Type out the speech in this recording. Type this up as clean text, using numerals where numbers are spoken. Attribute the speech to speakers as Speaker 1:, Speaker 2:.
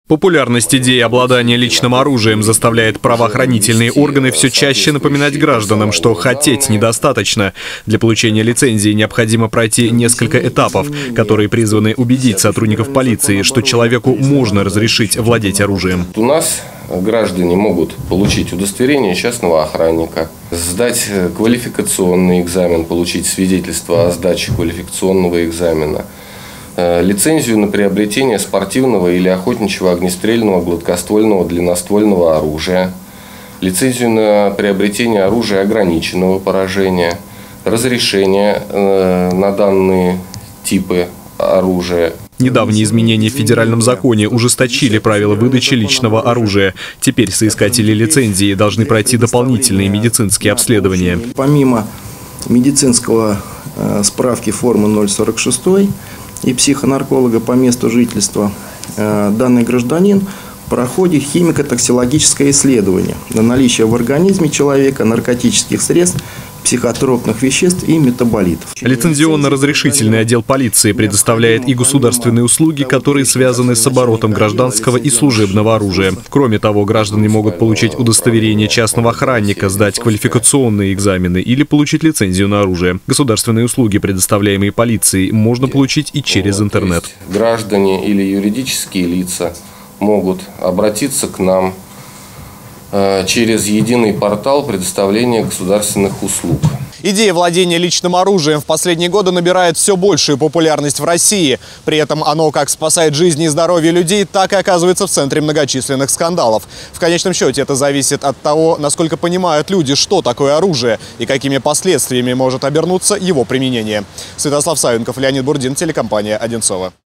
Speaker 1: Популярность идеи обладания личным оружием заставляет правоохранительные органы все чаще напоминать гражданам, что хотеть недостаточно. Для получения лицензии необходимо пройти несколько этапов, которые призваны убедить сотрудников полиции, что человеку можно разрешить владеть оружием.
Speaker 2: У нас граждане могут получить удостоверение частного охранника, сдать квалификационный экзамен, получить свидетельство о сдаче квалификационного экзамена, лицензию на приобретение спортивного или охотничьего огнестрельного гладкоствольного длинноствольного оружия, лицензию на приобретение оружия ограниченного поражения, разрешение на данные типы оружия.
Speaker 1: Недавние изменения в федеральном законе ужесточили правила выдачи личного оружия. Теперь соискатели лицензии должны пройти дополнительные медицинские обследования.
Speaker 3: Помимо медицинского справки формы 046 и психонарколога по месту жительства, данный гражданин проходит химико-токсикологическое исследование на наличие в организме человека наркотических средств, психотропных веществ и метаболитов.
Speaker 1: Лицензионно-разрешительный отдел полиции предоставляет и государственные услуги, которые связаны с оборотом гражданского и служебного оружия. Кроме того, граждане могут получить удостоверение частного охранника, сдать квалификационные экзамены или получить лицензию на оружие. Государственные услуги, предоставляемые полицией, можно получить и через интернет.
Speaker 2: Граждане или юридические лица могут обратиться к нам через единый портал предоставления государственных услуг.
Speaker 4: Идея владения личным оружием в последние годы набирает все большую популярность в России. При этом оно как спасает жизни и здоровье людей, так и оказывается в центре многочисленных скандалов. В конечном счете это зависит от того, насколько понимают люди, что такое оружие и какими последствиями может обернуться его применение. Святослав Савенков, Леонид Бурдин, телекомпания «Одинцово».